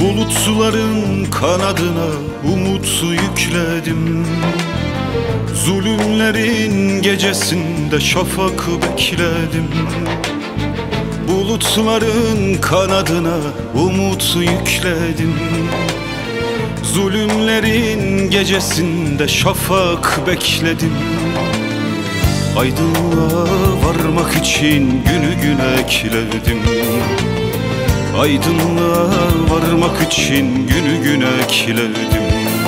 Bulutların kanadına umut yükledim. Zulümlerin gecesinde şafak bekledim. Bulutların kanadına umut yükledim. Zulümlerin gecesinde şafak bekledim. Aydınlığa varmak için günü gün ekledim. Aydınlığa varmak için günü gün ekledim.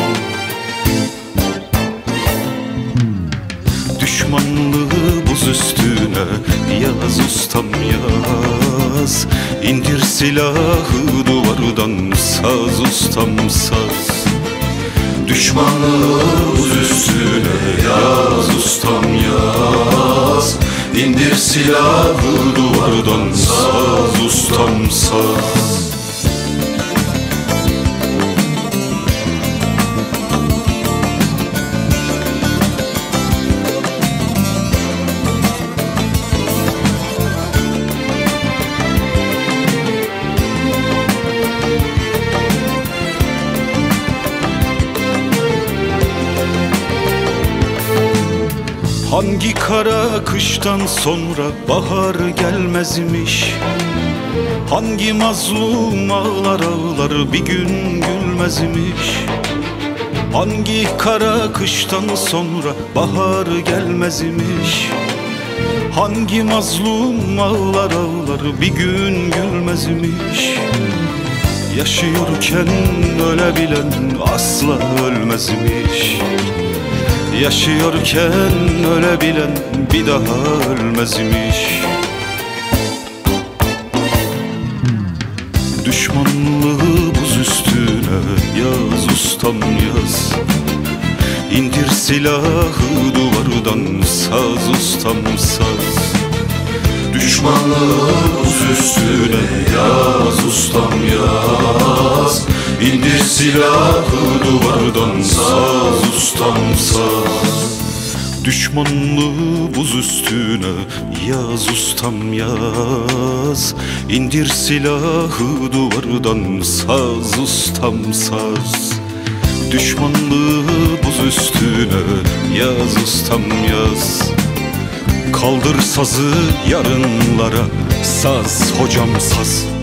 Düşmanlığı buz üstüne yaz ustam yaz. İndir silahı duvardan saz ustam saz. Düşmanlığı buz üstüne yaz ustam yaz. İndir silahı duvardan saz ustam saz. Hangi kara kıştan sonra bahar gelmezmiş? Hangi mazlum ağlar ağlar bir gün gülmezmiş? Hangi kara kıştan sonra bahar gelmezmiş? Hangi mazlum ağlar ağlar bir gün gülmezmiş? Yaşıyorken ölebilen asla ölmezmiş. Yaşıyorken ölebilen bir daha ölmezmiş. Düşmanlığı buz üstüne yaz ustam yaz. İndir silahı duvardan saz ustam saz. Düşmanlığı buz üstüne yaz ustam yaz. İndir silahı duvardan saz ustam saz. Düşmanlığı buz üstüne yaz ustam yaz. İndir silahı duvardan saz ustam saz. Düşmanlığı buz üstüne yaz ustam yaz. Kaldır sazı yarınlara saz hocam saz.